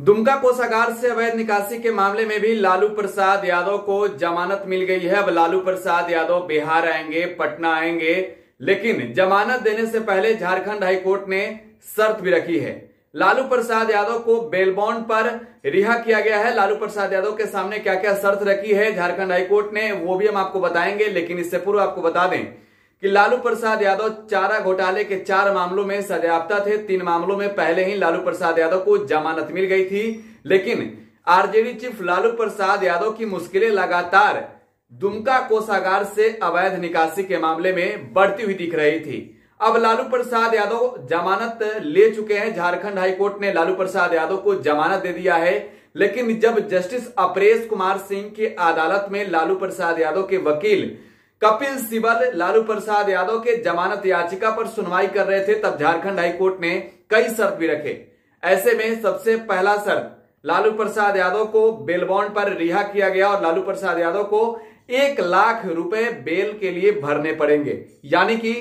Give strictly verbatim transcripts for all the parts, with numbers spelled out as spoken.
दुमका कोषागार से अवैध निकासी के मामले में भी लालू प्रसाद यादव को जमानत मिल गई है। अब लालू प्रसाद यादव बिहार आएंगे, पटना आएंगे, लेकिन जमानत देने से पहले झारखंड हाईकोर्ट ने शर्त भी रखी है। लालू प्रसाद यादव को बेल बॉन्ड पर रिहा किया गया है। लालू प्रसाद यादव के सामने क्या क्या शर्त रखी है झारखंड हाईकोर्ट ने, वो भी हम आपको बताएंगे। लेकिन इससे पूर्व आपको बता दें कि लालू प्रसाद यादव चारा घोटाले के चार मामलों में सजायाफ्ता थे। तीन मामलों में पहले ही लालू प्रसाद यादव को जमानत मिल गई थी, लेकिन आरजेडी चीफ लालू प्रसाद यादव की मुश्किलें लगातार दुमका कोषागार से अवैध निकासी के मामले में बढ़ती हुई दिख रही थी। अब लालू प्रसाद यादव जमानत ले चुके हैं। झारखंड हाईकोर्ट ने लालू प्रसाद यादव को जमानत दे दिया है, लेकिन जब जस्टिस अपरेश कुमार सिंह की अदालत में लालू प्रसाद यादव के वकील कपिल सिब्बल लालू प्रसाद यादव के जमानत याचिका पर सुनवाई कर रहे थे, तब झारखंड हाईकोर्ट ने कई शर्त भी रखे। ऐसे में सबसे पहला शर्त, लालू प्रसाद यादव को बेल बॉन्ड पर रिहा किया गया और लालू प्रसाद यादव को एक लाख रुपए बेल के लिए भरने पड़ेंगे। यानी कि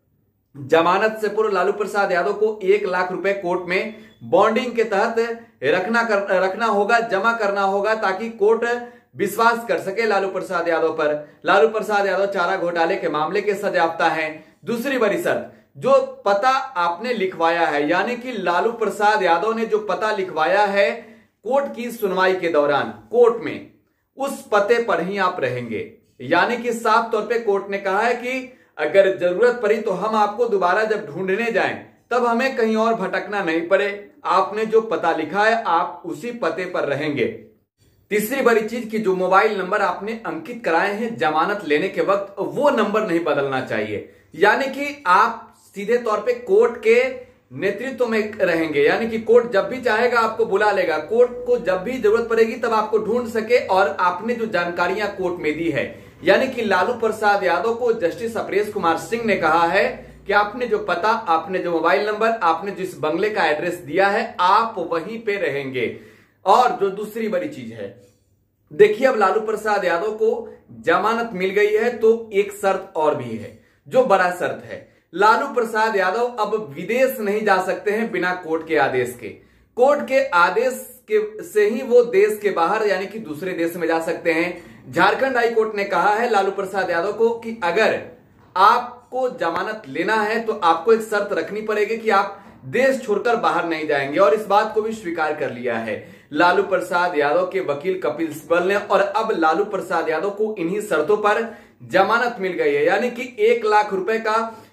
जमानत से पूर्व लालू प्रसाद यादव को एक लाख रुपए कोर्ट में बॉन्डिंग के तहत रखना कर, रखना होगा, जमा करना होगा, ताकि कोर्ट विश्वास कर सके लालू प्रसाद यादव पर। लालू प्रसाद यादव चारा घोटाले के मामले के सजायाफ्ता हैं। दूसरी बड़ी शर्त, जो पता आपने लिखवाया है, यानी कि लालू प्रसाद यादव ने जो पता लिखवाया है कोर्ट की सुनवाई के दौरान, कोर्ट में उस पते पर ही आप रहेंगे। यानी कि साफ तौर पे कोर्ट ने कहा है कि अगर जरूरत पड़ी तो हम आपको दोबारा जब ढूंढने जाएं तब हमें कहीं और भटकना नहीं पड़े। आपने जो पता लिखा है आप उसी पते पर रहेंगे। तीसरी बड़ी चीज कि जो मोबाइल नंबर आपने अंकित कराए हैं जमानत लेने के वक्त, वो नंबर नहीं बदलना चाहिए। यानी कि आप सीधे तौर पे कोर्ट के नेतृत्व में रहेंगे। यानी कि कोर्ट जब भी चाहेगा आपको बुला लेगा, कोर्ट को जब भी जरूरत पड़ेगी तब आपको ढूंढ सके। और आपने जो जानकारियां कोर्ट में दी है, यानी कि लालू प्रसाद यादव को जस्टिस अपरेश कुमार सिंह ने कहा है कि आपने जो पता, आपने जो मोबाइल नंबर, आपने जिस बंगले का एड्रेस दिया है, आप वहीं पे रहेंगे। और जो दूसरी बड़ी चीज है, देखिए अब लालू प्रसाद यादव को जमानत मिल गई है, तो एक शर्त और भी है जो बड़ा शर्त है। लालू प्रसाद यादव अब विदेश नहीं जा सकते हैं बिना कोर्ट के आदेश के। कोर्ट के आदेश के से ही वो देश के बाहर यानी कि दूसरे देश में जा सकते हैं। झारखंड हाईकोर्ट ने कहा है लालू प्रसाद यादव को कि अगर आपको जमानत लेना है तो आपको एक शर्त रखनी पड़ेगी कि आप देश छोड़कर बाहर नहीं जाएंगे, और इस बात को भी स्वीकार कर लिया है लालू प्रसाद यादव के वकील कपिल सिब्बल ने। और अब लालू प्रसाद यादव को इन्हीं शर्तों पर जमानत मिल गई है। यानी कि एक लाख रुपए का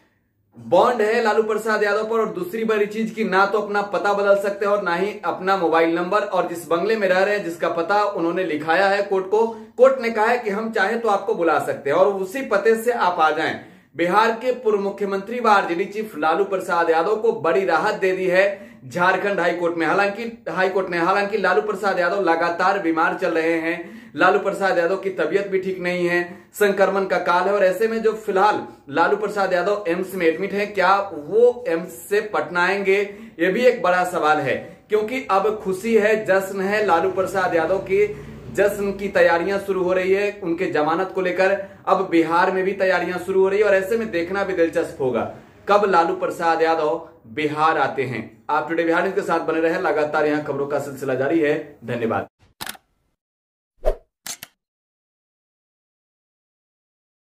बॉन्ड है लालू प्रसाद यादव पर, और दूसरी बड़ी चीज की ना तो अपना पता बदल सकते हैं और ना ही अपना मोबाइल नंबर। और जिस बंगले में रह रहे हैं, जिसका पता उन्होंने लिखाया है कोर्ट को, कोर्ट ने कहा है कि हम चाहे तो आपको बुला सकते हैं और उसी पते से आप आ जाएं। बिहार के पूर्व मुख्यमंत्री व आरजेडी चीफ लालू प्रसाद यादव को बड़ी राहत दे दी है झारखंड हाईकोर्ट में। हालांकि हाईकोर्ट ने हालांकि लालू प्रसाद यादव लगातार बीमार चल रहे हैं। लालू प्रसाद यादव की तबीयत भी ठीक नहीं है, संक्रमण का काल है, और ऐसे में जो फिलहाल लालू प्रसाद यादव एम्स में एडमिट है, क्या वो एम्स से पटना आएंगे, ये भी एक बड़ा सवाल है। क्योंकि अब खुशी है, जश्न है, लालू प्रसाद यादव की जश्न की तैयारियां शुरू हो रही है उनके जमानत को लेकर। अब बिहार में भी तैयारियां शुरू हो रही है, और ऐसे में देखना भी दिलचस्प होगा कब लालू प्रसाद यादव बिहार आते हैं। आप टुडे बिहार न्यूज के साथ बने रहे, लगातार यहां खबरों का सिलसिला जारी है। धन्यवाद।